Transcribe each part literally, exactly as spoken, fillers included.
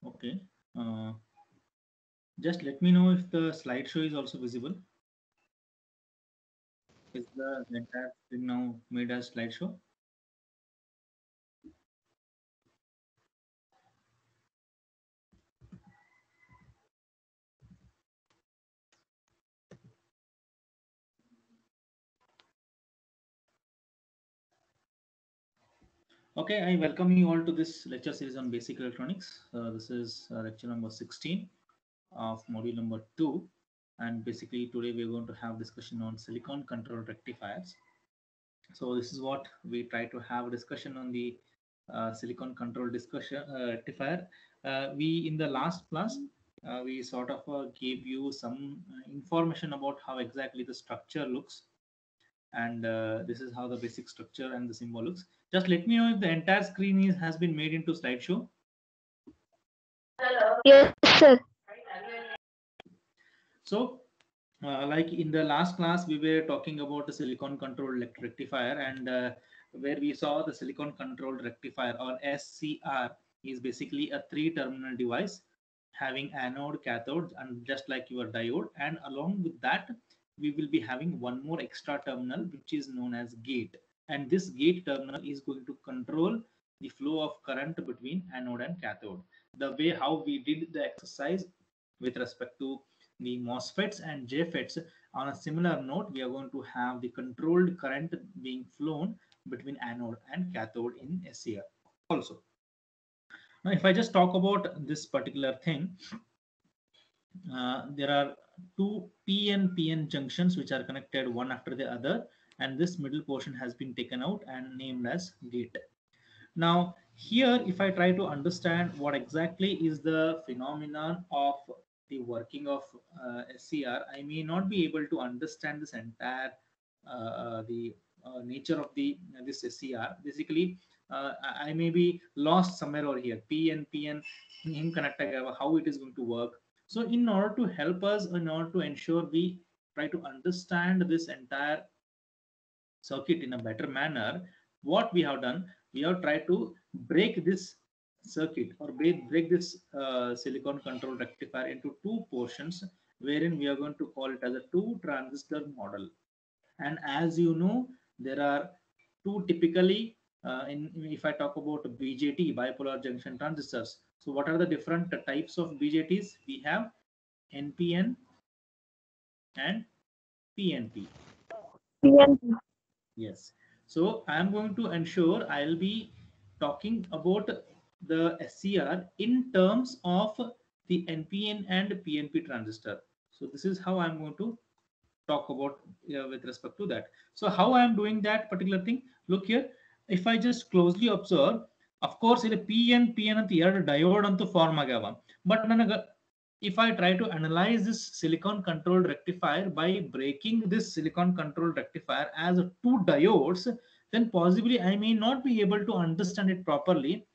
Okay. Uh, just let me know if the slideshow is also visible. Is the entire thing now made as slideshow? Okay, I welcome you all to this lecture series on basic electronics. Uh, this is uh, lecture number sixteen of module number two. And basically today we're going to have discussion on silicon control rectifiers. So this is what we try to have a discussion on the uh, silicon control discussion uh, rectifier. Uh, we in the last class uh, we sort of uh, gave you some uh, information about how exactly the structure looks, and uh, this is how the basic structure and the symbol looks. Just let me know if the entire screen is has been made into slideshow. Yes, sir. So uh, like in the last class we were talking about the silicon controlled rectifier, and uh, where we saw the silicon controlled rectifier, or S C R, is basically a three terminal device having anode, cathode, and just like your diode, and along with that we will be having one more extra terminal which is known as gate, and this gate terminal is going to control the flow of current between anode and cathode, the way how we did the exercise with respect to the MOSFETs and JFETs. On a similar note, we are going to have the controlled current being flown between anode and cathode in S C R also. Now, if I just talk about this particular thing, uh, there are two P N P N junctions which are connected one after the other, and this middle portion has been taken out and named as gate. Now, here, if I try to understand what exactly is the phenomenon of the working of uh, S C R, I may not be able to understand this entire uh, the uh, nature of the uh, this S C R. Basically, uh, I I may be lost somewhere over here. P N P N him connect how it is going to work. So, in order to help us, in order to ensure we try to understand this entire circuit in a better manner, what we have done, we have tried to break this circuit, or break, break this uh, silicon control rectifier into two portions, wherein we are going to call it as a two transistor model. And as you know, there are two typically uh, in if I talk about B J T, bipolar junction transistors. So what are the different types of B J Ts? We have N P N and P N P. P N P. Yes. So I am going to ensure I'll be talking about the S C R in terms of the N P N and P N P transistor. So this is how I'm going to talk about uh, with respect to that. So how I am doing that particular thing? Look here. If I just closely observe, of course, it P N P N and the diode and form agava. But if I try to analyze this silicon controlled rectifier by breaking this silicon controlled rectifier as two diodes, then possibly I may not be able to understand it properly.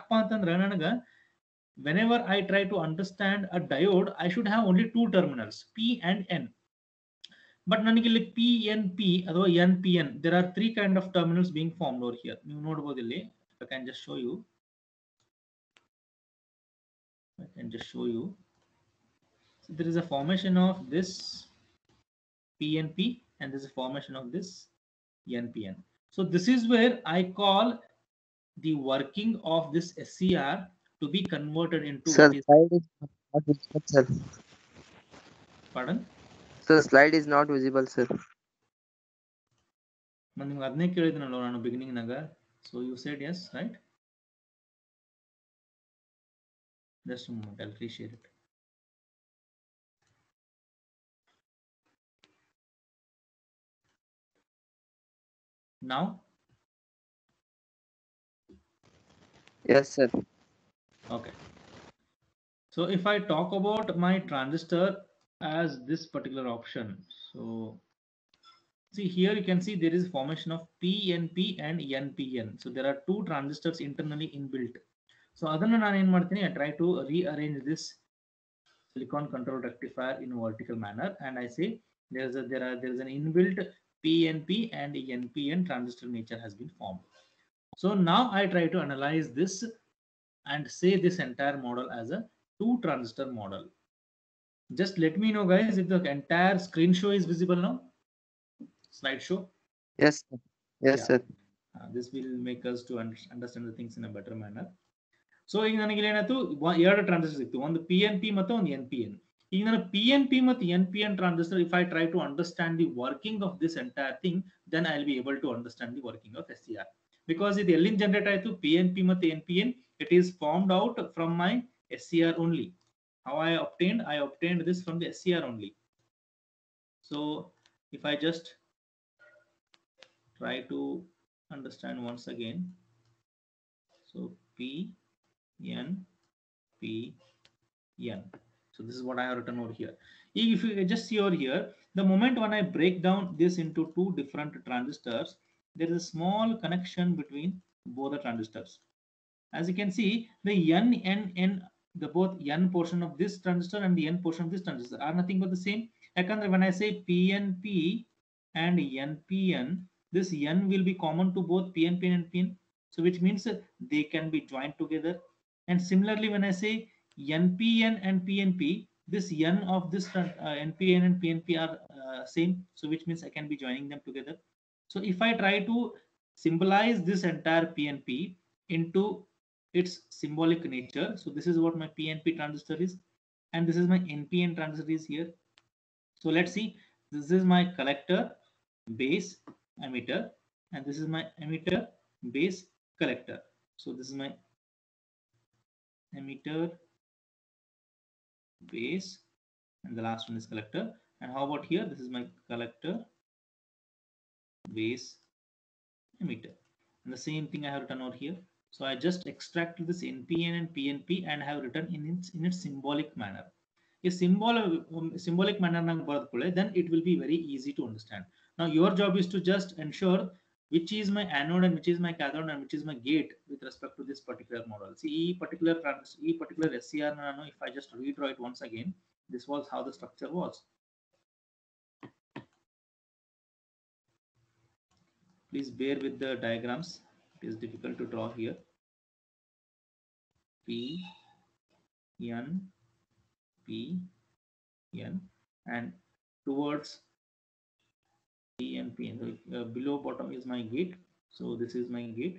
Whenever I try to understand a diode, I should have only two terminals, P and N. But ನನಗೆ P N P or N P N, there are three kind of terminals being formed over here. You ನೋಡಬಹುದು ಇಲ್ಲಿ. I can just show you. I can just show you. So there is a formation of this P N P and there is a formation of this N P N. So this is where I call the working of this S C R to be converted into Sir, what is. slide is not visible, sir. Pardon? Sir, slide is not visible, sir. ನಾನು ಅದನ್ನೇ ಕೇಳಿದ್ನಲ್ಲ ನಾನು beginning ನಾಗ. So you said yes, right? Just a moment, I'll reshare it. Now? Yes, sir. Okay. So if I talk about my transistor as this particular option, so see here you can see there is formation of P N P and N P N. So there are two transistors internally inbuilt. So adana naan en martini, I try to rearrange this silicon control rectifier in a vertical manner, and I say there is a there are there is an inbuilt P N P and N P N transistor nature has been formed. So now I try to analyze this and say this entire model as a two transistor model. Just let me know, guys, if the entire screen show is visible now. Slide show. Yes, sir. Yes, Yeah. sir. Uh, this will make us to un understand the things in a better manner. So ಈಗ ನನಗೆ ಏನಾಯ್ತು ಎರಡು transistor ಸಿಕ್ತು, ಒಂದು P N P ಮತ್ತು ಒಂದು N P N. ಈಗ ನಾನು ಪಿ ಎನ್ ಪಿ ಮತ್ತು N P N transistor, if I try to understand the working of this entire thing, then I'll be able to understand the working of S C R. Because ಇದು ಎಲ್ಲಿಂದ generate ಆಯ್ತು, P N P ಮತ್ತು N P N, it is formed out from my S C R only. How I obtained? I obtained this from the S C R only. So if I just try to understand once again, so P N P N. So this is what I have written over here. If you just see over here, the moment when I break down this into two different transistors, there is a small connection between both the transistors. As you can see, the N N N, the both N portion of this transistor and the N portion of this transistor are nothing but the same. When I say P N P and N P N, this N will be common to both P N P and N P N. So which means they can be joined together. And similarly, when I say N P N and P N P, this N of this uh, N P N and P N P are uh, same. So which means I can be joining them together. So if I try to symbolize this entire P N P into its symbolic nature, so this is what my P N P transistor is, and this is my N P N transistor is here. So let's see, this is my collector, base, emitter, and this is my emitter, base, collector. So this is my emitter, base, and the last one is collector. And how about here? This is my collector, base, emitter, and the same thing I have written over here. So I just extracted this N P N and P N P and have written in its in its symbolic manner. A symbol um, symbolic manner, then it will be very easy to understand. Now your job is to just ensure which is my anode and which is my cathode and which is my gate with respect to this particular model. See, e particular trans e particular S C R nano, if I just redraw it once again, this was how the structure was. Please bear with the diagrams. It is difficult to draw here. P N P N and towards P N P N. Uh, below bottom is my gate. So this is my gate.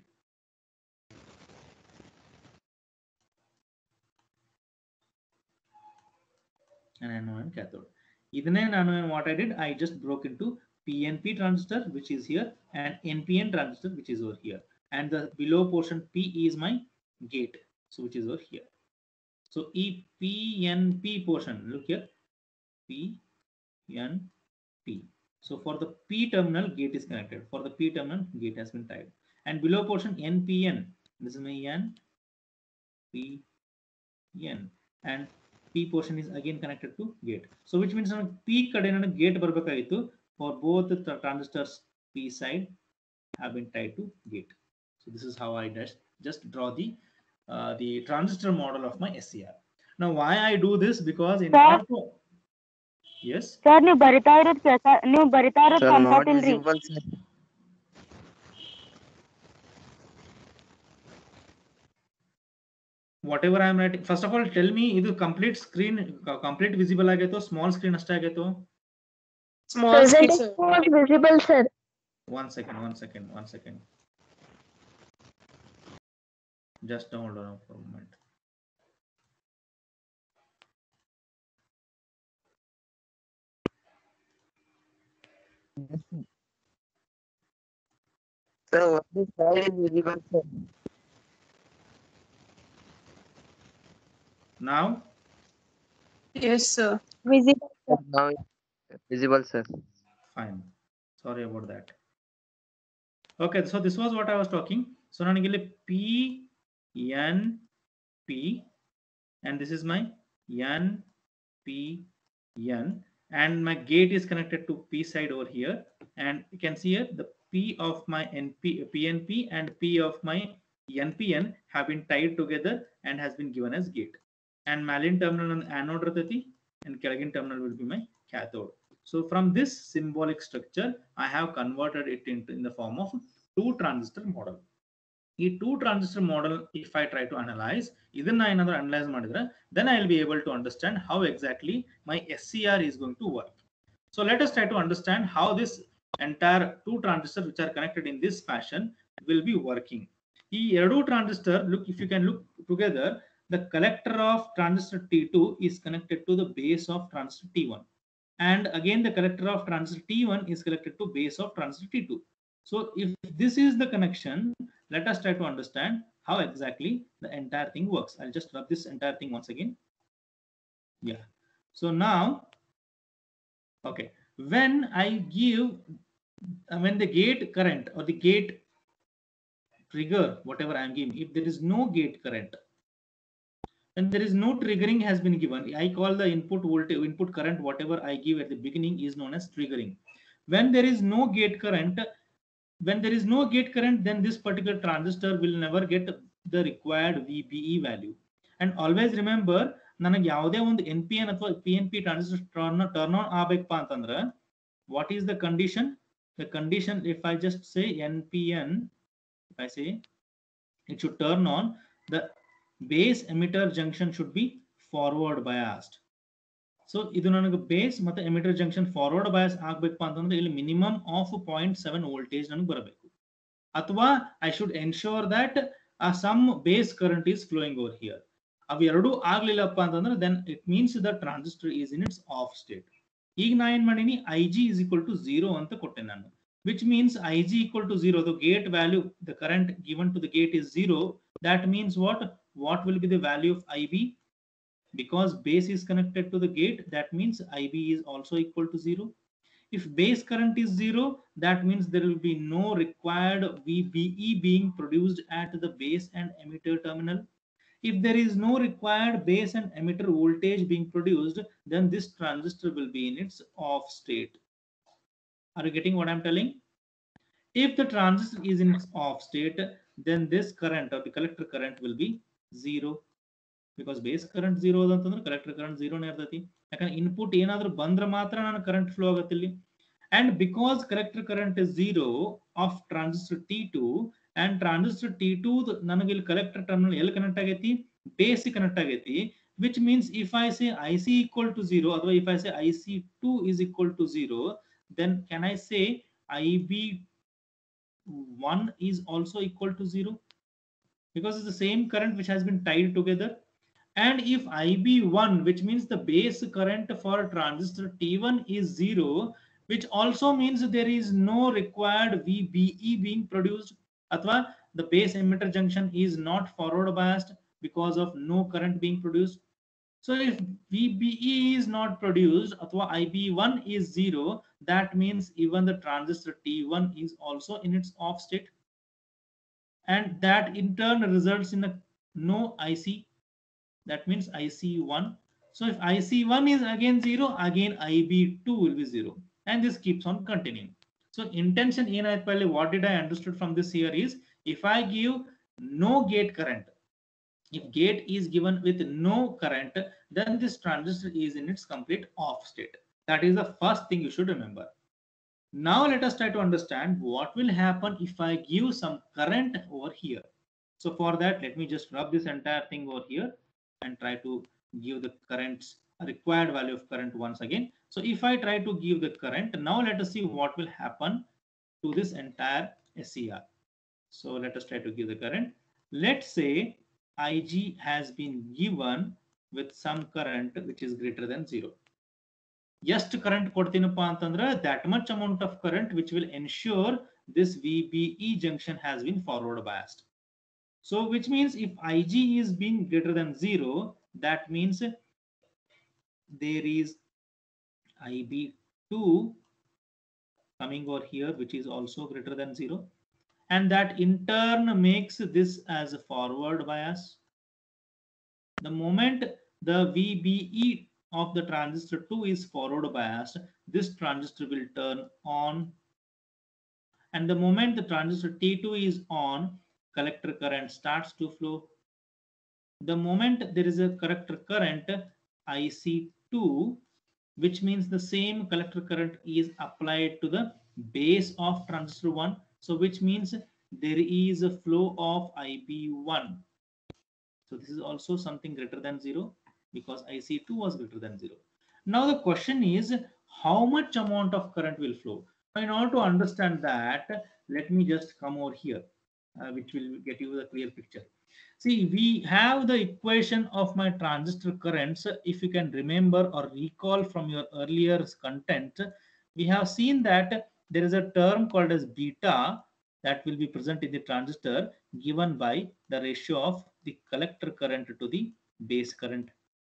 And anode and cathode. Even then, what I did, I just broke into P N P transistor, which is here, and N P N transistor, which is over here. And the below portion P is my gate, so which is over here. So E P N P portion, look here, P N P. So for the P terminal, gate is connected. For the P terminal, gate has been tied. And below portion N P N, this is my N P N, and P portion is again connected to gate. So which means P kadena gate barbekaitu for both the transistors P side have been tied to gate. So this is how I just just draw the uh, the transistor model of my S C R. Now why I do this, because in order to yes sir, ನೀವು ಬರಿತಾ ಇರೋದು ಕೆಲಸ ನೀವು ಬರಿತಾ ಇರೋದು comfort ಇಲ್ರಿ. Whatever I am writing, first of all tell me, ಇದು complete screen complete visible ಆಗೈತೋ small screen ಅಷ್ಟೇ ಆಗೈತೋ? Small screen was visible, sir. One second, one second, one second. Just hold on for a moment. So this slide is visible, sir. Now? Yes, sir. Visible. Now it's visible, sir. Fine. Sorry about that. Okay, so this was what I was talking. So now P N P, and this is my N P N, and my gate is connected to P side over here, and you can see here the P of my N P P N P and P of my N P N have been tied together and has been given as gate. And malin terminal and anode ratati, and Kelvin terminal will be my cathode. So from this symbolic structure, I have converted it into in the form of two transistor model. ಈ two transistor model if I try to analyze, ಇದನ್ನ ಏನಾದರೂ analyze ಮಾಡಿದ್ರೆ, then I will be able to understand how exactly my S C R is going to work. So let us try to understand how this entire two transistors which are connected in this fashion will be working. ಈ ಎರಡು transistor, look, if you can look together, the collector of transistor T two is connected to the base of transistor T one, and again the collector of transistor T one is connected to base of transistor T two. So if this is the connection, let us try to understand how exactly the entire thing works. I'll just rub this entire thing once again. Yeah. So now, okay, when I give, uh, when the gate current or the gate trigger, whatever I am giving, if there is no gate current, then there is no triggering has been given. I call the input voltage, input current, whatever I give at the beginning is known as triggering. When there is no gate current, when there is no gate current, then this particular transistor will never get the required V B E value. And always remember, ನನಗೆ ಯಾವುದೇ ಒಂದು N P N ಅಥವಾ P N P transistor turn turn on ಆಗಬೇಕಪ್ಪ ಅಂತಂದ್ರೆ, what is the condition? The condition, if I just say N P N, if I say it should turn on, the base emitter junction should be forward biased. So ಇದು ನನಗೆ base ಮತ್ತೆ emitter junction forward bias ಆಗಬೇಕಪ್ಪ ಅಂತಂದ್ರೆ ಇಲ್ಲಿ minimum of zero point seven voltage ನನಗೆ ಬರಬೇಕು, ಅಥವಾ I should ensure that some base current is flowing over here. ಅವು ಎರಡೂ ಆಗ್ಲಿಲ್ಲಪ್ಪ ಅಂತಂದ್ರೆ then it means the transistor is in its off state. ಈಗ ನಾ ಏನ್ ಮಾಡೀನಿ, I G is equal to zero ಅಂತ ಕೊಟ್ಟೆ ನಾನು, which means I G equal to zero, the gate value, the current given to the gate is zero. That means what what will be the value of I B? Because base is connected to the gate, that means I B is also equal to zero. If base current is zero, that means there will be no required V B E being produced at the base and emitter terminal. If there is no required base and emitter voltage being produced, then this transistor will be in its off state. Are you getting what I'm telling? If the transistor is in its off state, then this current or the collector current will be zero. Because base current zero ಅಂತಂದ್ರೆ collector current zero ನೇ ಇರ್ತೈತಿ. ಯಾಕಂದ್ರೆ input ಏನಾದ್ರೂ ಬಂದ್ರೆ ಮಾತ್ರ ನಾನು current flow ಆಗತ್ತೆ ಇಲ್ಲಿ. And because collector current is zero of transistor T two, and transistor T two ನನಗೆ ಇಲ್ಲಿ collector terminal ಎಲ್ಲಿ ಕನೆಕ್ಟ್ ಆಗೈತಿ, ಬೇಸ್ ಕನೆಕ್ಟ್ ಆಗೈತಿ, which means if I say I C equal to zero, ಅಥವಾ if I say I C two is equal to zero, then can I say I B one is also equal to zero? Because it's the same current which has been tied together. And if I B one, which means the base current for transistor T one is zero, which also means there is no required V B E being produced, athwa the base emitter junction is not forward biased because of no current being produced. So if V B E is not produced, athwa I B one is zero, that means even the transistor T one is also in its off state, and that in turn results in a no I C. That means I C one. So if I C one is again zero, again I B two will be zero, and this keeps on continuing. So intention in what did I understood from this here is, if I give no gate current, if gate is given with no current, then this transistor is in its complete off state. That is the first thing you should remember. Now let us try to understand what will happen if I give some current over here. So for that, let me just rub this entire thing over here and try to give the currents required value of current once again. So if I try to give the current, now let us see what will happen to this entire S C R. So let us try to give the current. Let's say I G has been given with some current which is greater than zero. Just current ಕೊಡ್ತೀನಪ್ಪ ಅಂತಂದ್ರೆ that much amount of current which will ensure this V B E junction has been forward biased. So which means if I G is being greater than zero, that means there is I B two coming over here, which is also greater than zero. And that in turn makes this as a forward bias. The moment the V B E of the transistor two is forward biased, this transistor will turn on. And the moment the transistor T two is on, collector current starts to flow. The moment there is a collector current I C two, which means the same collector current is applied to the base of transistor one. So which means there is a flow of I B one. So this is also something greater than zero because I C two was greater than zero. Now the question is how much amount of current will flow. In order to understand that, let me just come over here, uh, which will get you the clear picture. See, we have the equation of my transistor currents. If you can remember or recall from your earlier content, we have seen that there is a term called as beta that will be present in the transistor given by the ratio of the collector current to the base current.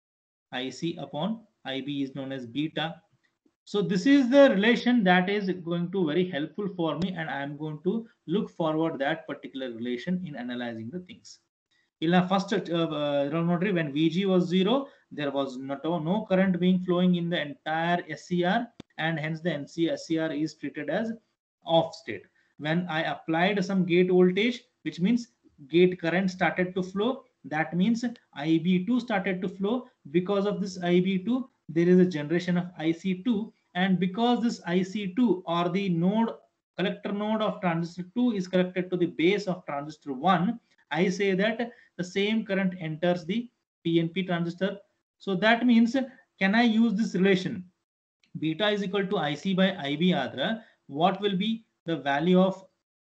I C upon I B is known as beta. So this is the relation that is going to very helpful for me, and I am going to look forward that particular relation in analyzing the things. In the first uh, uh, when V G was zero, there was not, no current being flowing in the entire S C R, and hence the N C S C R is treated as off state. When I applied some gate voltage, which means gate current started to flow, that means I B two started to flow. Because of this I B two, there is a generation of I C two, and because this I C two or the node collector node of transistor two is connected to the base of transistor one, I say that the same current enters the P N P transistor. So that means, can I use this relation? Beta is equal to I C by I B adra. What will be the value of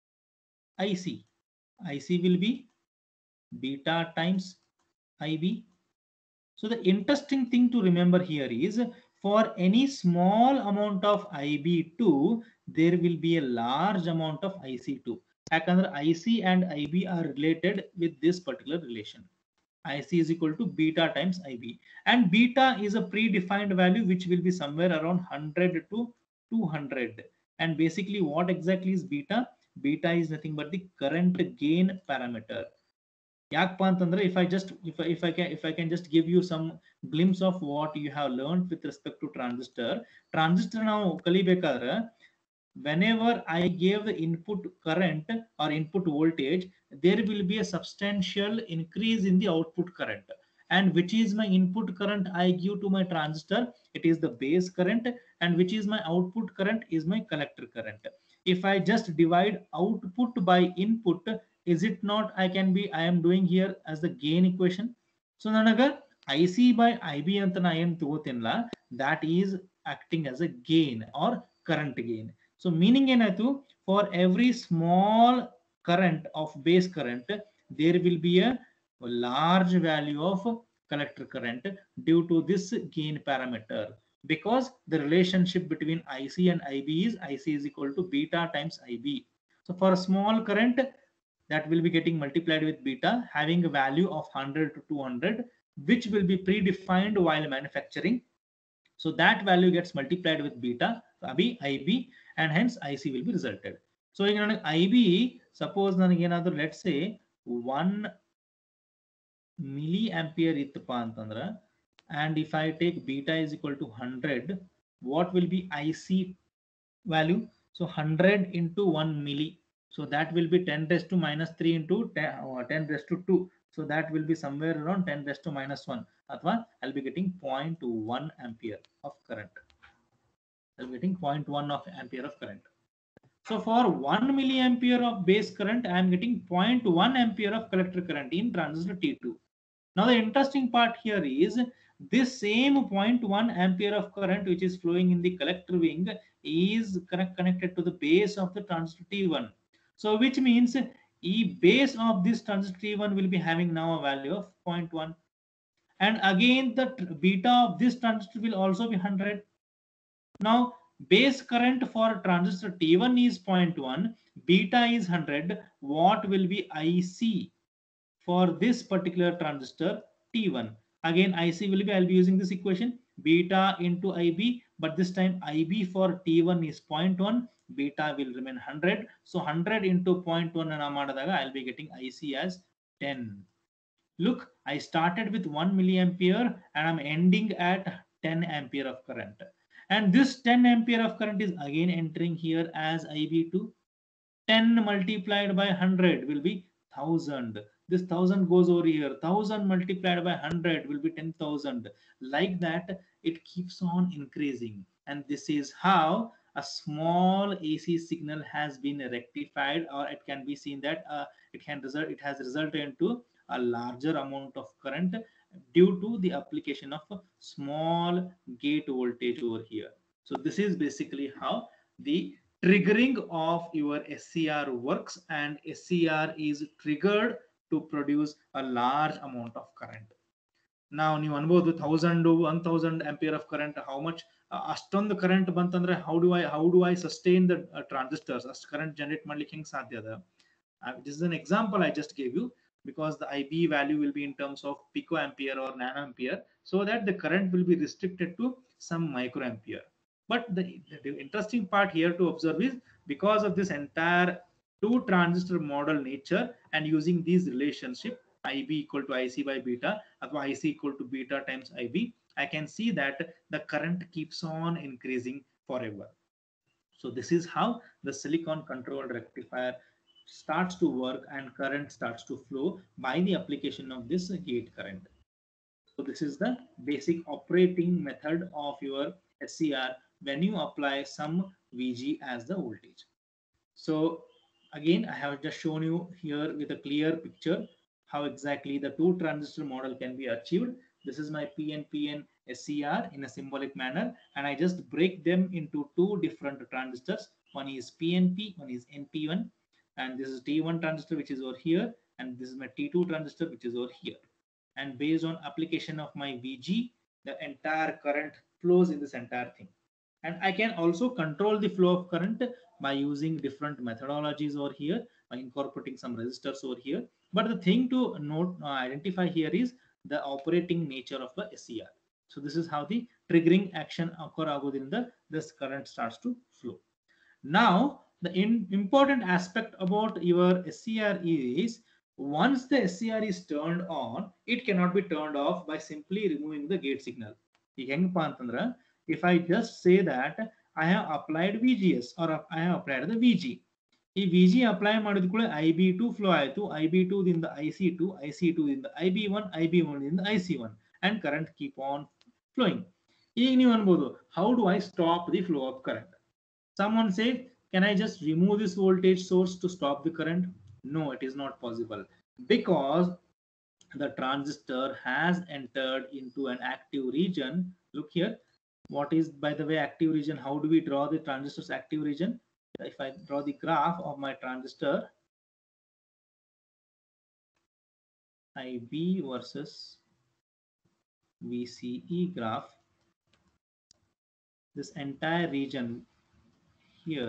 I C? I C will be beta times I B. So the interesting thing to remember here is, for any small amount of I B two, there will be a large amount of I C two. Yakandre I C and I B are related with this particular relation. I C is equal to beta times I B, and beta is a predefined value which will be somewhere around one hundred to two hundred. And basically, what exactly is beta? Beta is nothing but the current gain parameter. If I just if I, if I can if I can just give you some glimpse of what you have learned with respect to transistor. Transistor now kalibekadre, whenever I gave the input current or input voltage, there will be a substantial increase in the output current. And which is my input current I give to my transistor? It is the base current. And which is my output current? Is my collector current. If I just divide output by input, is it not I can be I am doing here as the gain equation? So nanaga I C by I B anta na em tugotilla, that is acting as a gain or current gain. So meaning enatu, for every small current of base current, there will be a, a large value of collector current due to this gain parameter, because the relationship between I C and I B is I C is equal to beta times I B. So for a small current, that will be getting multiplied with beta, having a value of one hundred to two hundred, which will be predefined while manufacturing. So that value gets multiplied with beta, I B, and hence I C will be resulted. So in I B, suppose let's say one milliampere itpa antandra, and if I take beta is equal to one hundred, what will be I C value? So one hundred into one milli. So that will be ten raised to minus three into ten, uh, ten raised to two. So that will be somewhere around ten raised to minus one. Athwa I'll be getting zero point one ampere of current. I'll be getting zero point one of ampere of current. So for one milliampere of base current, I am getting zero point one ampere of collector current in transistor T two. Now the interesting part here is, this same zero point one ampere of current which is flowing in the collector wing is connect, connected to the base of the transistor T one. So which means E base of this transistor T one will be having now a value of zero point one. And again the beta of this transistor will also be one hundred. Now base current for transistor T one is zero point one, beta is one hundred. What will be I C for this particular transistor T one? Again I C will be, I'll be using this equation, beta into I B, but this time I B for T one is zero point one, beta will remain one hundred. So one hundred into zero point one and I'll be getting I C as ten. Look, I started with one milliampere and I'm ending at ten ampere of current. And this ten ampere of current is again entering here as I B two. ten multiplied by one hundred will be one thousand. This one thousand goes over here. one thousand multiplied by one hundred will be ten thousand. Like that, it keeps on increasing. And this is how a small A C signal has been rectified, or it can be seen that uh, it can result it has resulted into a larger amount of current due to the application of a small gate voltage over here. So this is basically how the triggering of your S C R works, and S C R is triggered to produce a large amount of current. ನಾವು ನೀವು ಅನ್ಬೋದು thousand one thousand ampere of current how much ಅಷ್ಟೊಂದು current ಬಂತಂದ್ರೆ how do I how do I sustain the transistors ಅಷ್ಟು current generate ಮಾಡ್ಲಿಕ್ಕೆ ಹೆಂಗ್ ಸಾಧ್ಯ ಅದ. This is an example I just gave you, because the I B value will be in terms of picoampere or nanoampere, so that the current will be restricted to some microampere. But the, the interesting part here to observe is, because of this entire two transistor model nature and using these relationship I B equal to I C by beta, or I C equal to beta times I B, I can see that the current keeps on increasing forever. So this is how the silicon controlled rectifier starts to work, and current starts to flow by the application of this gate current. So this is the basic operating method of your S C R when you apply some V G as the voltage. So again, I have just shown you here with a clear picture how exactly the two transistor model can be achieved. This is my P N P N S C R in a symbolic manner, and I just break them into two different transistors. One is P N P, one is N P one, and this is T one transistor which is over here, and this is my T two transistor which is over here. And based on application of my V G, the entire current flows in this entire thing. And I can also control the flow of current by using different methodologies over here, by incorporating some resistors over here. But the thing to note, uh, identify here is the operating nature of the S C R. So this is how the triggering action occur agodinda this current starts to flow. Now the in, important aspect about your S C R is, once the S C R is turned on, it cannot be turned off by simply removing the gate signal. ಈಗ ಹೆಂಗಪ್ಪ ಅಂತಂದ್ರ, if I just say that I have applied V G S or I have applied the V G, ಈ V G apply ಮಾಡಿದ ಕೂಡ I B two flow ಆಯಿತು, I B two ದಿಂದ I C two, I C two ದಿಂದ I B one, I B one ದಿಂದ I C one, and current keep on flowing. ಈಗ ನೀವು ಅನ್ಬೋದು, how do I stop the flow of current? Someone say, can I just remove this voltage source to stop the current? No, it is not possible, because the transistor has entered into an active region. Look here, what is, by the way, active region? How do we draw the transistor's active region? If I draw the graph of my transistor I B versus V C E graph, this entire region here,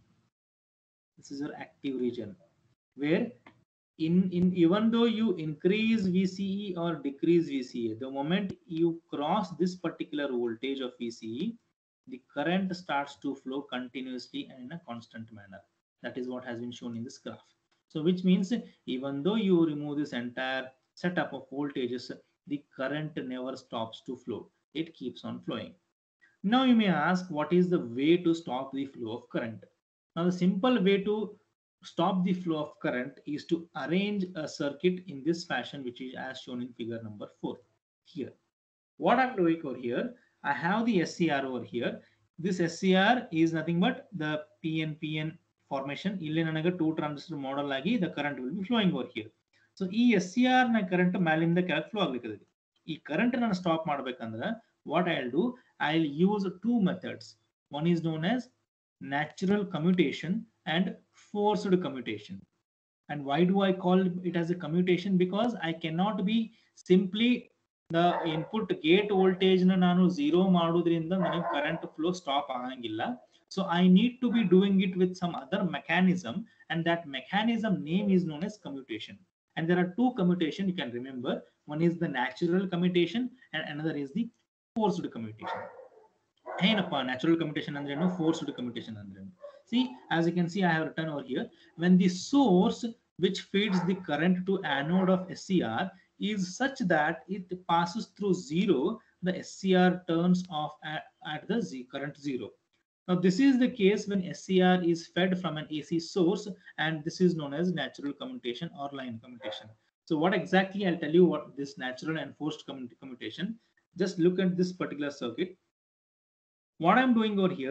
this is your active region, where in in even though you increase V C E or decrease V C E, the moment you cross this particular voltage of V C E, the current starts to flow continuously and in a constant manner. That is what has been shown in this graph. So which means, even though you remove this entire setup of voltages, the current never stops to flow. It keeps on flowing. Now you may ask, what is the way to stop the flow of current? Now the simple way to stop the flow of current is to arrange a circuit in this fashion, which is as shown in figure number four here. What I'm doing over here, I have the S C R over here. This S C R is nothing but the P N P N formation. Ille nanaga two transistor model agi the current will be flowing over here. So ee S C R na current malinda ಕೆಳಗೆ flow ಆಗ್ಲಿಕ್ಕೆ. ಈ current ನಾನು stop ಮಾಡಬೇಕಂದ್ರೆ what I'll do, I'll use two methods. One is known as natural commutation and forced commutation. And why do I call it as a commutation? Because I cannot be simply the input gate voltage na nanu zero ಮಾಡೋದ್ರಿಂದ ನನಗೆ current flow stop ಆಗಂಗಿಲ್ಲ. So I need to be doing it with some other mechanism, and that mechanism name is known as commutation. And there are two commutation you can remember. One is the natural commutation and another is the forced commutation. ಏನಪ್ಪ natural commutation ಅಂದ್ರೇನು, forced commutation ಅಂದ್ರೇನು? See, as you can see, I have written over here, when the source which feeds the current to anode of S C R is such that it passes through zero, the S C R turns off at, at the z current zero. Now this is the case when S C R is fed from an A C source, and this is known as natural commutation or line commutation. So what exactly, I'll tell you what this natural and forced commutation. Just look at this particular circuit. What I'm doing over here,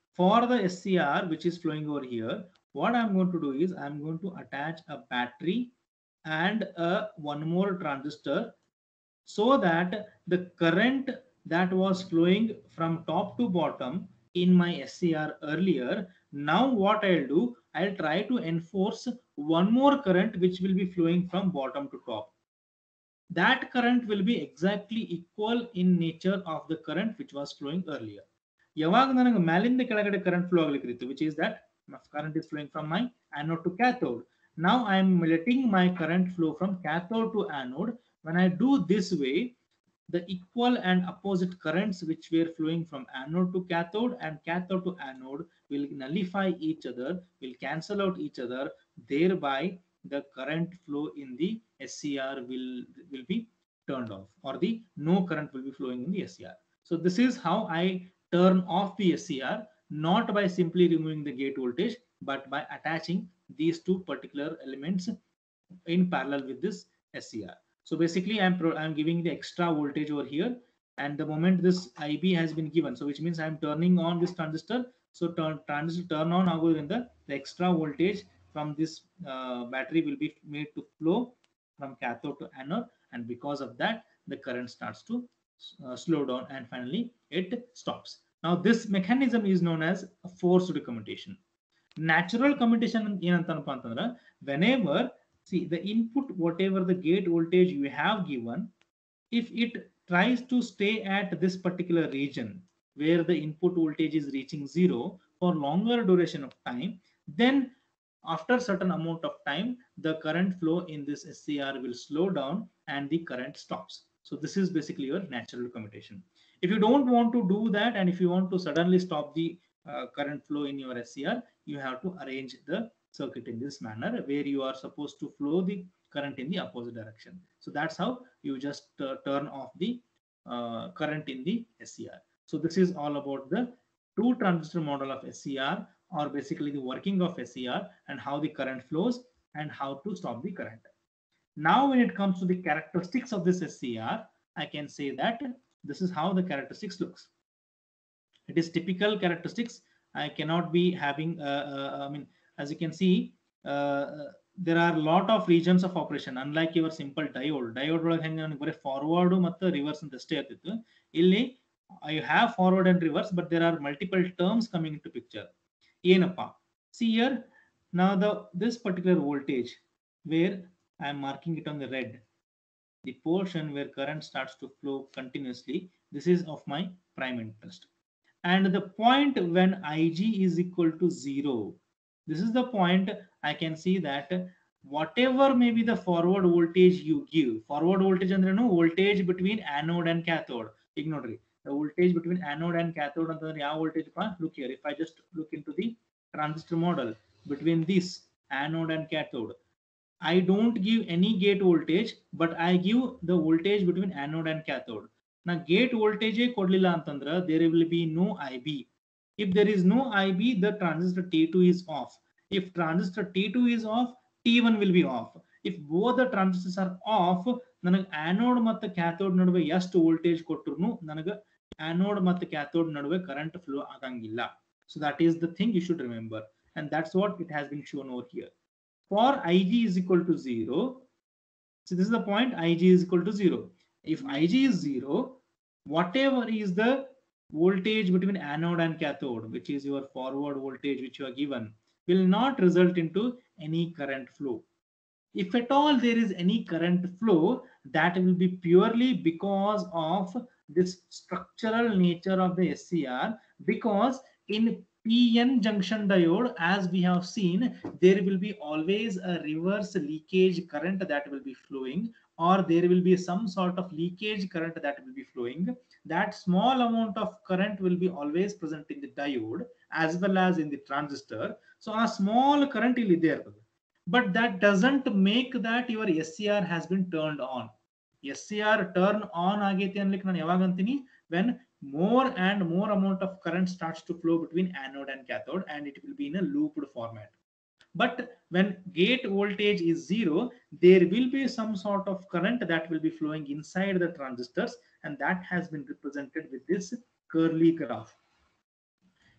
For the S C R which is flowing over here, what I'm going to do is I'm going to attach a battery and a one more transistor, so that the current that was flowing from top to bottom in my S C R earlier, now what I'll do, I'll try to enforce one more current which will be flowing from bottom to top. That current will be exactly equal in nature of the current which was flowing earlier. ಯಾವಾಗ ನನಗೆ ಮ್ಯಾಲಿಂದ ಕೆಳಗಡೆ current flow ಆಗ್ಲಿಕ್ಕೆ, which is that my current is flowing from my anode to cathode. Now I am letting my current flow from cathode to anode. When I do this way, the equal and opposite currents which were flowing from anode to cathode and cathode to anode will nullify each other, will cancel out each other. Thereby the current flow in the S C R will will be turned off, or the no current will be flowing in the S C R. So this is how I turn off the S C R, not by simply removing the gate voltage, but by attaching these two particular elements in parallel with this S C R. So basically I'm pro I'm giving the extra voltage over here, and the moment this I B has been given, so which means I'm turning on this transistor. So turn transistor turn on in the, the extra voltage from this uh, battery will be made to flow from cathode to anode, and because of that the current starts to uh, slow down and finally it stops. Now this mechanism is known as a forced commutation. Natural commutation ಏನಂತನಪ್ಪ ಅಂತಂದ್ರೆ, whenever, see, the input, whatever the gate voltage you have given, if it tries to stay at this particular region where the input voltage is reaching zero for longer duration of time, then after certain amount of time the current flow in this S C R will slow down and the current stops. So this is basically your natural commutation. If you don't want to do that, and if you want to suddenly stop the uh, current flow in your S C R, you have to arrange the circuit in this manner where you are supposed to flow the current in the opposite direction. So that's how you just uh, turn off the uh, current in the S C R. So this is all about the two transistor model of S C R, or basically the working of S C R and how the current flows and how to stop the current. Now when it comes to the characteristics of this S C R, I can say that this is how the characteristics looks. It is typical characteristics. I cannot be having uh, uh, I mean, as you can see, uh, there are a lot of regions of operation. Unlike your simple diode, diode ಒಳಗೆ ಹೆಂಗೆ ನನಗೆ ಬರೀ forward ಮತ್ತು reverse ಅಂತ ಅಷ್ಟೇ ಇರ್ತಿತ್ತು. ಇಲ್ಲಿ you have forward and reverse, but there are multiple terms coming into picture. ಏನಪ್ಪ, see here, now the this particular voltage where I am marking it on the red, the portion where current starts to flow continuously, this is of my prime interest. And the point when I G is equal to zero, this is the point I can see that whatever may be the forward voltage you give, forward voltage andre no voltage between anode and cathode. Ignore the voltage between anode and cathode antandre yav voltage pa. Look here, if I just look into the transistor model between this anode and cathode, I don't give any gate voltage, but I give the voltage between anode and cathode. Now gate voltage kodlilla antandra, there will be no I B. If there is no I B, the transistor T two is off. If transistor T two is off, T one will be off. If both the transistors are off, ನನಗೆ anode ಮತ್ತು cathode ನಡುವೆ ಎಷ್ಟು voltage ಕೊಟ್ಟರು ನನಗೆ anode ಮತ್ತು cathode ನಡುವೆ current flow ಆಗಂಗಿಲ್ಲ. So that is the thing you should remember, and that's what it has been shown over here. For I G is equal to zero, so this is the point, I G is equal to zero. If I G is zero, whatever is the voltage between anode and cathode, which is your forward voltage which you are given, will not result into any current flow. If at all there is any current flow, that will be purely because of this structural nature of the S C R, because in P N junction diode, as we have seen, there will be always a reverse leakage current that will be flowing, or there will be some sort of leakage current that will be flowing. That small amount of current will be always present in the diode as well as in the transistor. So a small current will be there, but that doesn't make that your S C R has been turned on. S C R turn on agete anlik nanu yavaga antini, when more and more amount of current starts to flow between anode and cathode, and it will be in a looped format. But when gate voltage is zero, there will be some sort of current that will be flowing inside the transistors, and that has been represented with this curly graph.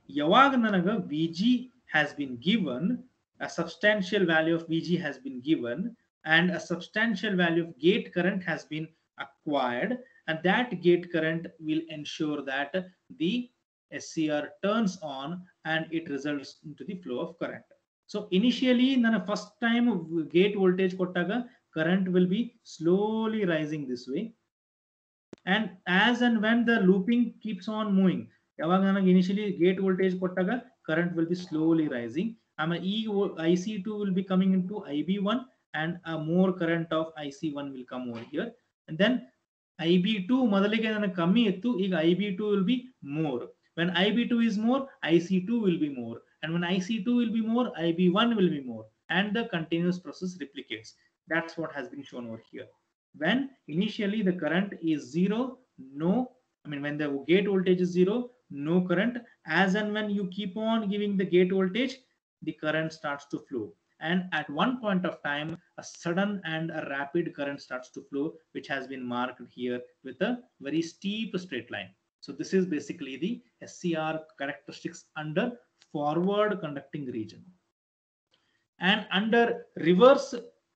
ಯಾವಾಗ ನನಗೆ V G has been given, a substantial value of V G has been given, and a substantial value of gate current has been acquired, and that gate current will ensure that the S C R turns on and it results into the flow of current. So initially, ನನ್ನ first time gate voltage ಕೊಟ್ಟಾಗ current will be slowly rising this way, and as and when the looping keeps on moving, ಯಾವಾಗ ನನಗೆ initially gate voltage ಕೊಟ್ಟಾಗ current will be slowly rising. ಆಮೇಲೆ ಈ I C two will be coming into I B one, and a more current of I C one will come over here, and then I B two ಮೊದಲಿಗೆ ನನಗೆ ಕಮ್ಮಿ ಇತ್ತು, ಈಗ I B two will be more. When I B two is more, I C two will be more, and when I C two will be more, I B one will be more, and the continuous process replicates. That's what has been shown over here. When initially the current is zero, no, I mean when the gate voltage is zero, no current. As and when you keep on giving the gate voltage, the current starts to flow, and at one point of time a sudden and a rapid current starts to flow, which has been marked here with a very steep straight line. So this is basically the S C R characteristics under forward conducting region. And under reverse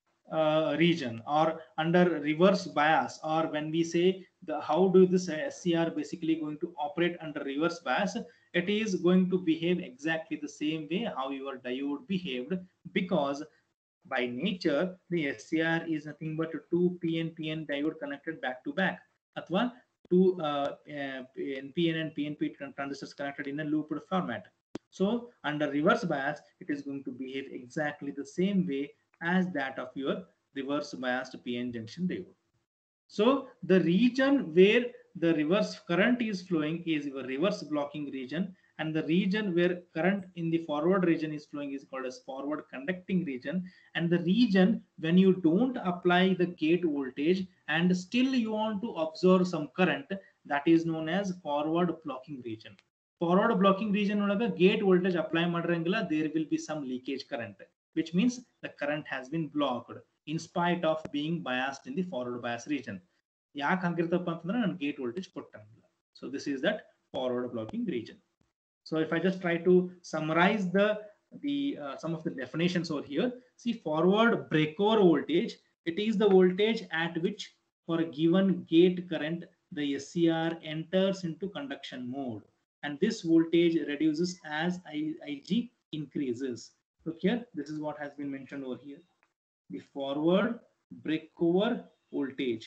uh, region, or under reverse bias, or when we say the how do this S C R basically going to operate under reverse bias, it is going to behave exactly the same way how your diode behaved, because by nature the S C R is nothing but two P N P N diode connected back to back, athwa two uh, uh, N P N and P N P transistors connected in a looped format. So under reverse bias, it is going to behave exactly the same way as that of your reverse biased P N junction diode. So the region where the reverse current is flowing is your reverse blocking region, and the region where current in the forward region is flowing is called as forward conducting region. And the region when you don't apply the gate voltage and still you want to observe some current, that is known as forward blocking region. Forward blocking region olaga gate voltage apply ಮಾಡಿರಂಗಿಲ್ಲ, there will be some leakage current, which means the current has been blocked in spite of being biased in the forward bias region. ಯಾಕೆ ಹಾಗಿರ್ತಪ್ಪ ಅಂತಂದ್ರೆ ನಾನು gate voltage ಕೊಟ್ಟಂಗಿಲ್ಲ. So this is that forward blocking region. So if I just try to summarize the the uh, some of the definitions over here, see, forward breakover voltage, it is the voltage at which for a given gate current the S C R enters into conduction mode, and this voltage reduces as I G increases. Look here, this is what has been mentioned over here, the forward breakover voltage,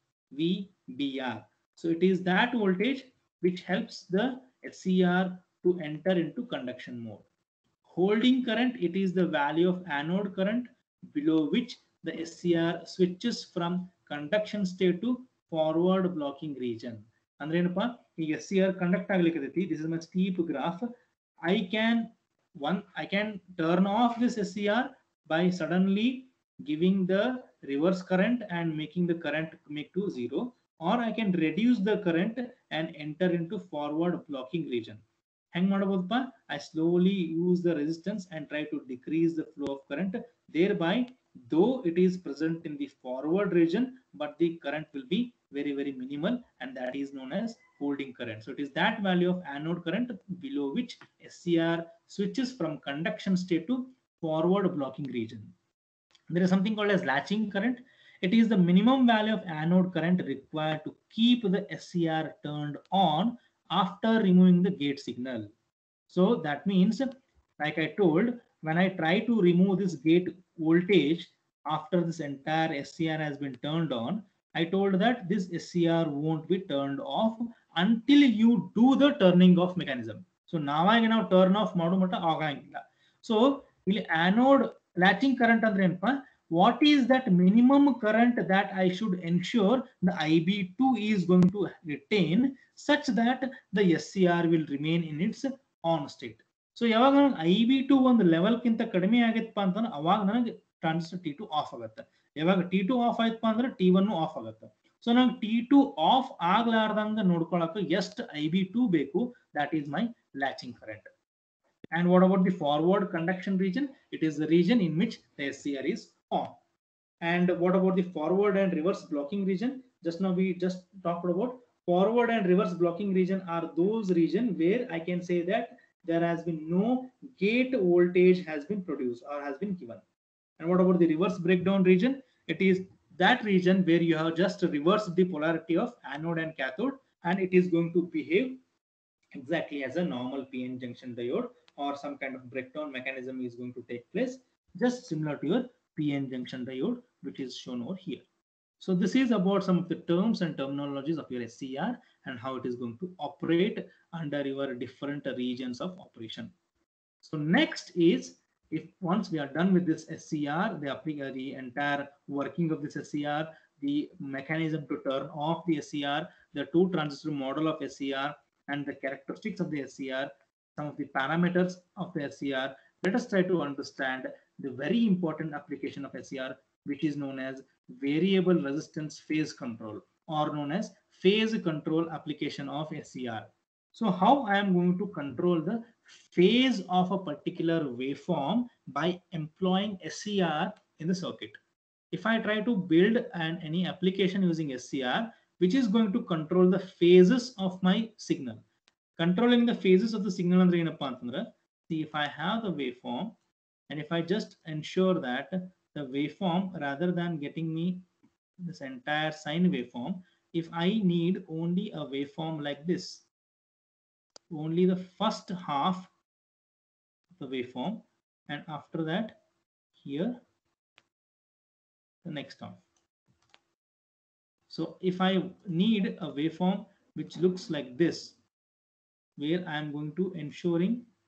V B R. So it is that voltage which helps the S C R to enter into conduction mode. Holding current, it is the value of anode current below which the S C R switches from conduction state to forward blocking region. ಅಂದ್ರೆ ಏನಪ್ಪಾ, ಈಗ S C R conduct ಆಗ್ಲಿಕ್ಕೆ, this is my steep graph. I can one I can turn off this S C R by suddenly giving the reverse current and making the current make to zero, or I can reduce the current and enter into forward blocking region. Hang ಮಾಡಬಹುದಪ್ಪ, I slowly use the resistance and try to decrease the flow of current, thereby though it is present in the forward region, but the current will be very very minimal, and that is known as holding current. So it is that value of anode current below which S C R switches from conduction state to forward blocking region. There is something called as latching current. It is the minimum value of anode current required to keep the S C R turned on after removing the gate signal. So that means, like I told, when I try to remove this gate voltage after this entire S C R has been turned on, I told that this S C R won't be turned off until you do the turning off mechanism. So now I can now turn off madu mata agangilla. So ಇಲ್ಲಿ anode latching current andre enpa, what is that minimum current that I should ensure the I B two is going to retain such that the S C R will remain in its on state. So ಯಾವಾಗ I B two ಒಂದು level ಕಿಂತ ಕಡಿಮೆ ಆಗಿತ್ತಪ್ಪ ಅಂತ ಅವಾಗ ನನಗೆ transistor T two of ಆಗುತ್ತೆ. ಯಾವಾಗ T two of ಆಯ್ತಪ್ಪ ಅಂದ್ರೆ T one ಆಫ್ ಆಗುತ್ತೆ. ಸೊ ನಂಗೆ T two ಆಫ್ ಆಗ್ಲಾರ್ದಂಗ ನೋಡ್ಕೊಳ್ಳೋಕೆ ಎಷ್ಟು I B two ಬೇಕು, that is my latching current. And what about the forward conduction region? It is the region in which the S C R is on. And what about the forward and reverse blocking region? Just now we just talked about forward and reverse blocking region are those region where I can say that there has been no gate voltage has been produced or has been given. And what about the reverse breakdown region? It is that region where you have just reversed the polarity of anode and cathode, and it is going to behave exactly as a normal P N junction diode, or some kind of breakdown mechanism is going to take place, just similar to your P N junction diode, which is shown over here. So this is about some of the terms and terminologies of your S C R and how it is going to operate under your different regions of operation. So next is, if once we are done with this S C R, the, the entire working of this S C R, the mechanism to turn off the S C R, the two transistor model of S C R, and the characteristics of the S C R, some of the parameters of the S C R, let us try to understand the very important application of S C R, which is known as variable resistance phase control, or known as phase control application of S C R. So how I am going to control the phase of a particular waveform by employing S C R in the circuit. If I try to build an any application using S C R, which is going to control the phases of my signal. Controlling the phases of the signal andre ಏನಪ್ಪಾ ಅಂತಂದ್ರೆ, see, if I have the waveform and if I just ensure that the waveform, rather than getting me this entire sine waveform, if I need only a waveform like this, only the first half of the waveform, and after that here the next half. So if I need a waveform which looks like this, where I am going to ensuring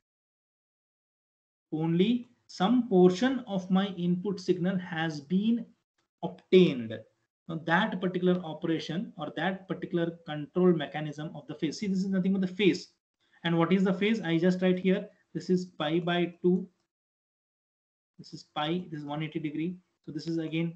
only some portion of my input signal has been obtained. Now that particular operation or that particular control mechanism of the phase, see, this is nothing but the phase. And what is the phase? I just write here, this is pi by two, this is pi, this is one hundred eighty degree. So this is again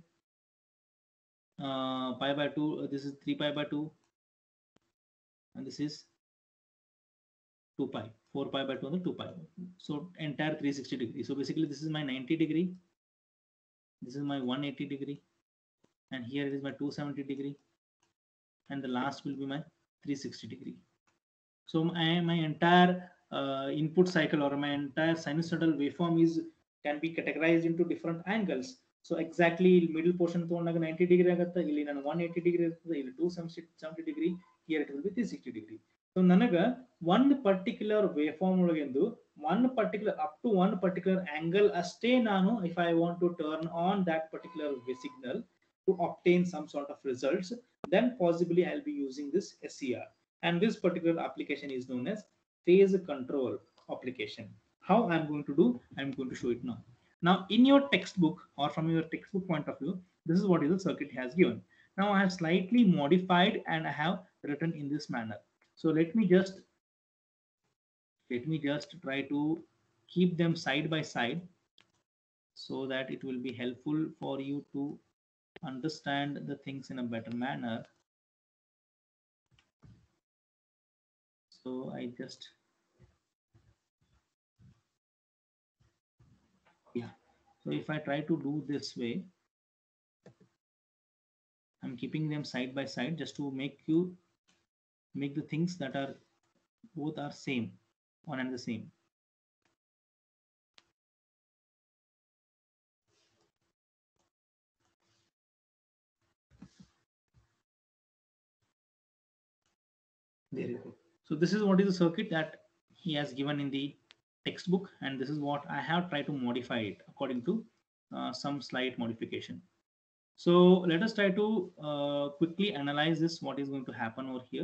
uh, pi by two, uh, this is three pi by two, and this is two pi, four pi by two and the two pi. So entire three hundred sixty degree. So basically this is my ninety degree, this is my one hundred eighty degree, and here it is my two hundred seventy degree, and the last will be my three hundred sixty degree. So my, my entire uh, input cycle or my entire sinusoidal waveform is can be categorized into different angles. So exactly middle portion ತಗೊಂಡಾಗ ninety degree ಆಗುತ್ತೆ, ಇಲ್ಲಿ ನಾನು one hundred eighty degree ಇರ್ತದೆ, ಇಲ್ಲಿ two hundred seventy degree, here it will be three hundred sixty degree. So ನನಗೆ one particular waveform ಒಳಗೆಂದು one particular up to one particular angle ಅಷ್ಟೇ ನಾನು, if I want to turn on that particular signal to obtain some sort of results, then possibly I'll be using this S C R. And this particular application is known as phase control application. How I'm going to do, I'm going to show it now. Now in your textbook or from your textbook point of view, this is what is the circuit has given. Now I have slightly modified and I have written in this manner. So let me just let me just try to keep them side by side so that it will be helpful for you to understand the things in a better manner. So I just, yeah. So if I try to do this way, I'm keeping them side by side just to make you make the things that are both are same, one and the same. There you go. So this is what is the circuit that he has given in the textbook, and this is what I have tried to modify it according to uh, some slight modification. So let us try to uh, quickly analyze this, what is going to happen over here.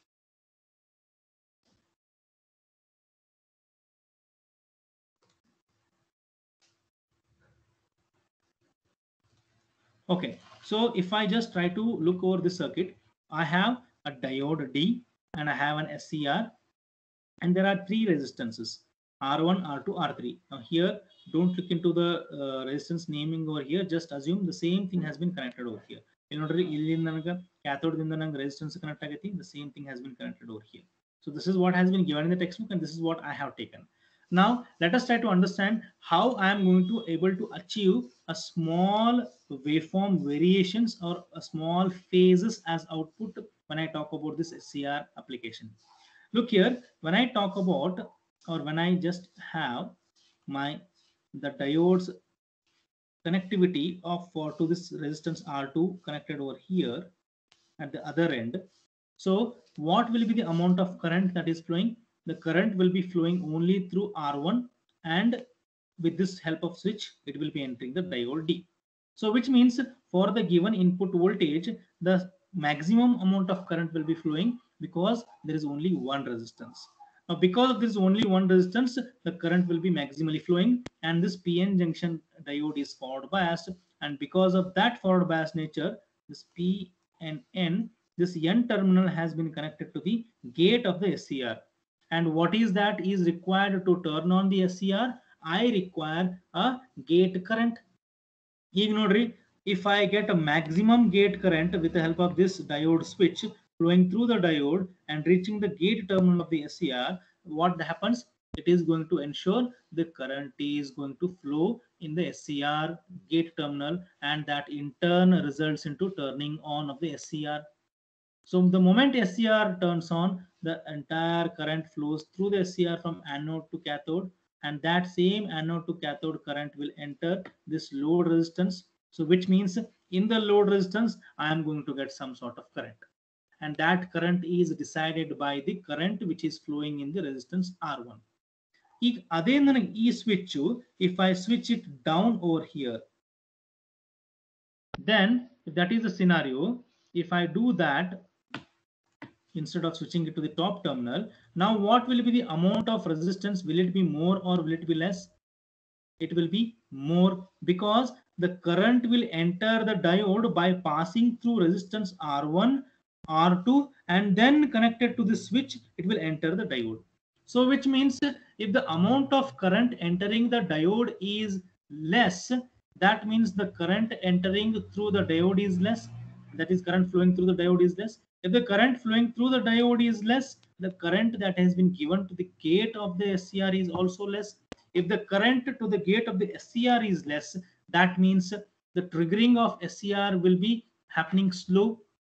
Okay, so if I just try to look over this circuit, I have a diode D and I have an S C R, and there are three resistances, R one, R two, R three. Now here, don't look into the uh, resistance naming over here, just assume the same thing has been connected over here. Cathode resistance connect, the same thing has been connected over here. So this is what has been given in the textbook, and this is what I have taken. Now let us try to understand how I am going to able to achieve a small waveform variations or a small phases as output when I talk about this S C R application. Look here, when I talk about or when I just have my the diodes connectivity of uh, to this resistance R two connected over here at the other end. So what will be the amount of current that is flowing? The current will be flowing only through R one, and with this help of switch, it will be entering the diode D. So which means for the given input voltage, the maximum amount of current will be flowing because there is only one resistance. Now, because of this only one resistance, the current will be maximally flowing, and this P N junction diode is forward biased. And because of that forward bias nature, this P and N, this N terminal has been connected to the gate of the S C R. And what is that is required to turn on the S C R? I require a gate current. Ignore, if I get a maximum gate current with the help of this diode switch flowing through the diode and reaching the gate terminal of the S C R, what happens? It is going to ensure the current is going to flow in the S C R gate terminal, and that in turn results into turning on of the S C R. So the moment S C R turns on, the entire current flows through the S C R from anode to cathode, and that same anode to cathode current will enter this load resistance. So which means in the load resistance, I am going to get some sort of current. And that current is decided by the current which is flowing in the resistance R one. ಈಗ ಅದೇ ನನಗೆ ಈ switch, if I switch it down over here, then if that is the scenario, if I do that, instead of switching it to the top terminal, now what will be the amount of resistance? Will it be more or will it be less? It will be more, because the current will enter the diode by passing through resistance R one, R two, and then connected to the switch, it will enter the diode. So which means if the amount of current entering the diode is less, that means the current entering through the diode is less, that is current flowing through the diode is less. If the current flowing through the diode is less, the current that has been given to the gate of the S C R is also less. If the current to the gate of the S C R is less, that means the triggering of S C R will be happening slow.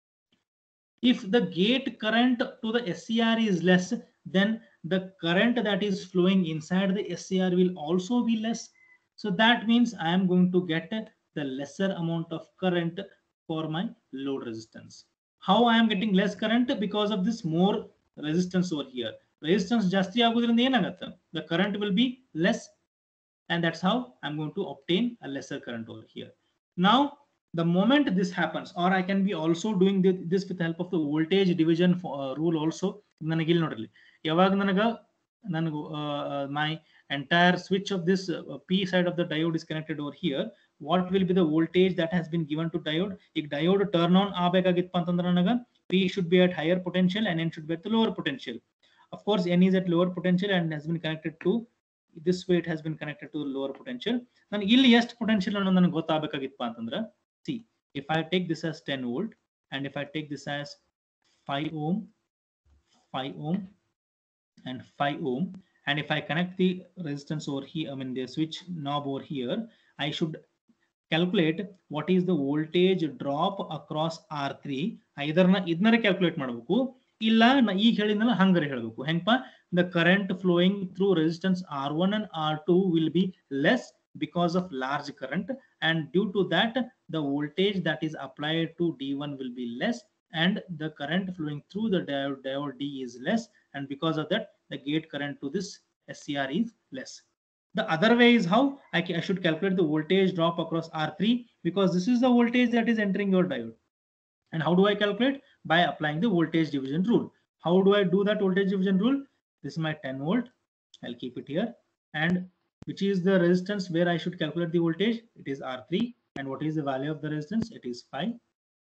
If the gate current to the S C R is less, then the current that is flowing inside the S C R will also be less. So that means I am going to get the lesser amount of current for my load resistance. How I am getting less current? Because of this more resistance over here. Resistance ಜಾಸ್ತಿ ಆಗೋದ್ರಿಂದ ಏನಾಗುತ್ತೆ? The current will be less, and that's how I'm going to obtain a lesser current over here. Now, the moment this happens, or I can be also doing this with the help of the voltage division uh, rule also. ನನಗೆ ಇಲ್ಲಿ ನೋಡ್ರಿ, ಯಾವಾಗ ನನಗೆ ನನಗೆ my entire switch of this uh, P side of the diode is connected over here, what will be the voltage that has been given to diode? If diode turn on ಆಗಬೇಕಾಗಿತ್ತು ಅಂತಂದ್ರೆ ನನಗೆ P should be at higher potential and N should be at the lower potential. Of course, N is at lower potential and has been connected to this way, it has been connected to the lower potential. Then ಇಲ್ಲಿ ಎಷ್ಟು potential ಅನ್ನೋದು ನನಗೆ ಗೊತ್ತಾಗಬೇಕಾಗಿತ್ತು ಅಂತಂದ್ರೆ, see, if I take this as ten volt and if I take this as five ohm, five ohm and five ohm, and if I connect the resistance over here, I mean the switch knob over here, I should calculate what is the voltage drop across R three. either na idnare calculate ಮಾಡಬೇಕು, ಇಲ್ಲ ನಾ ಈಗ ಹೇಳಿದ್ನಲ್ಲ ಹಂಗರೆ ಹೇಳಬೇಕು. ಹೆಂಗಪ್ಪ? The current flowing through resistance R one and R two will be less because of large current, and due to that the voltage that is applied to D one will be less, and the current flowing through the diode, diode D is less, and because of that the gate current to this S C R is less. The other way is how I, I should calculate the voltage drop across R three, because this is the voltage that is entering your diode. And how do I calculate? By applying the voltage division rule. How do I do that voltage division rule? This is my ten volt. I'll keep it here. And which is the resistance where I should calculate the voltage? It is R three. And what is the value of the resistance? It is five.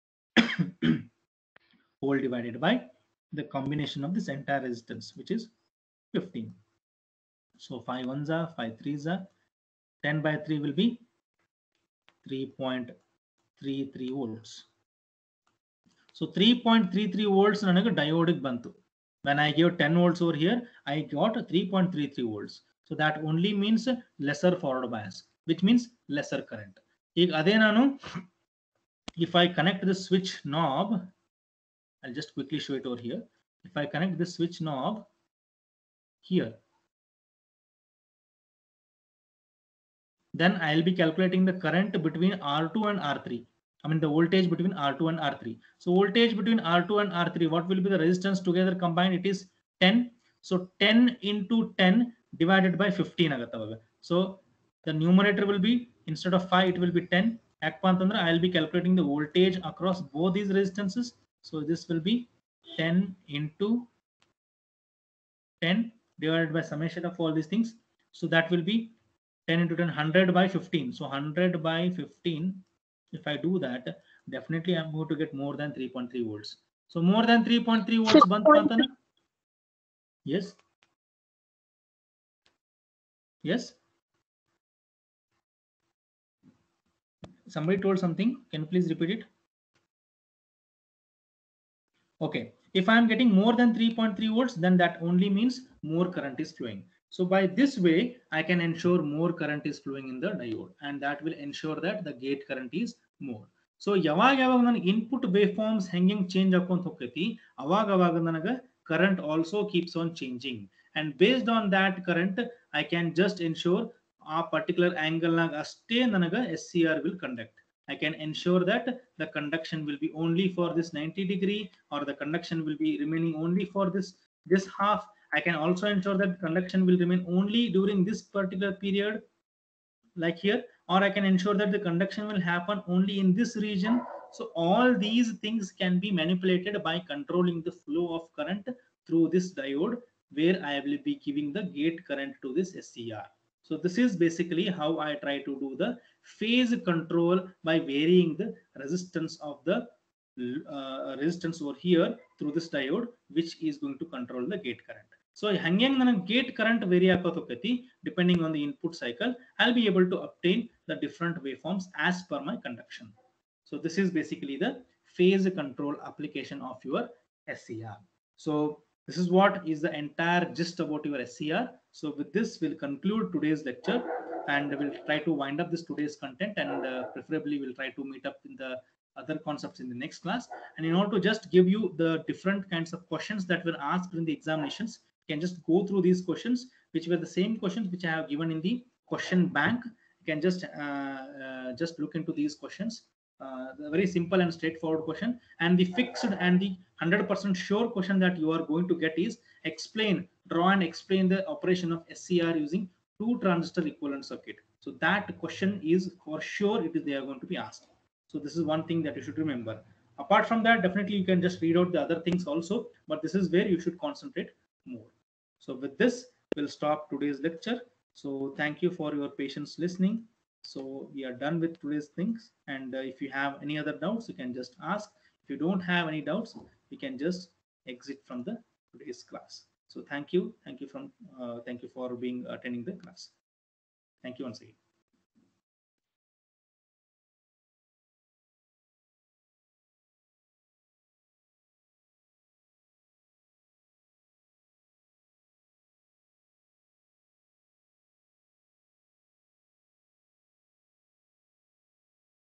Whole divided by the combination of this entire resistance, which is fifteen. So five ones are, five threes are, ten by three will be three point three three volts. So three point three three volts ನನಗೆ diode ಬಂತು. When I gave ten volts over here, I got three point three three volts. So that only means lesser forward bias, which means lesser current. ಈಗ ಅದೇ ನಾನು, if I connect the switch knob, I'll just quickly show it over here. If I connect this switch knob here, then I'll be calculating the current between R two and R three. I mean the voltage between R two and R three. So voltage between R two and R three, what will be the resistance together combined? It is ten. So ten into ten divided by fifteen. So the numerator will be, instead of five, it will be ten. I'll be calculating the voltage across both these resistances. So this will be ten into ten divided by summation of all these things. So that will be ten into ten, one hundred by fifteen. So one hundred by fifteen, if I do that, definitely I'm going to get more than three point three volts. So more than three point three volts. Yes. Yes. Somebody told something. Can you please repeat it? Okay. If I'm getting more than three point three volts, then that only means more current is flowing. So by this way, I can ensure more current is flowing in the diode, and that will ensure that the gate current is more. So yavag yavag nan input waveforms hanging change akont hoketi, avag avag nanaga current also keeps on changing, and based on that current, I can just ensure a particular angle nag aste nanaga S C R will conduct. I can ensure that the conduction will be only for this ninety degree, or the conduction will be remaining only for this this half. I can also ensure that conduction will remain only during this particular period, like here, or I can ensure that the conduction will happen only in this region. So all these things can be manipulated by controlling the flow of current through this diode, where I will be giving the gate current to this S C R. So this is basically how I try to do the phase control by varying the resistance of the uh, resistance over here through this diode, which is going to control the gate current. So hanging on a gate current vary depending on the input cycle, I'll be able to obtain the different waveforms as per my conduction. So this is basically the phase control application of your S C R. So this is what is the entire gist about your S C R. So with this, we'll conclude today's lecture, and we'll try to wind up this today's content, and uh, preferably we'll try to meet up in the other concepts in the next class. And in order to just give you the different kinds of questions that were asked in the examinations, you can just go through these questions, which were the same questions which I have given in the question bank. You can just uh, uh, just look into these questions. Uh, the very simple and straightforward question, and the fixed and the one hundred percent sure question that you are going to get is explain, draw and explain the operation of S C R using two transistor equivalent circuit. So that question is for sure, it is they are going to be asked. So this is one thing that you should remember. Apart from that, definitely you can just read out the other things also, but this is where you should concentrate more. So with this, we'll stop today's lecture. So thank you for your patience listening. So we are done with today's things, and uh, if you have any other doubts, you can just ask. If you don't have any doubts, you can just exit from the today's class. So thank you, thank you from uh, thank you for being attending the class. Thank you once again.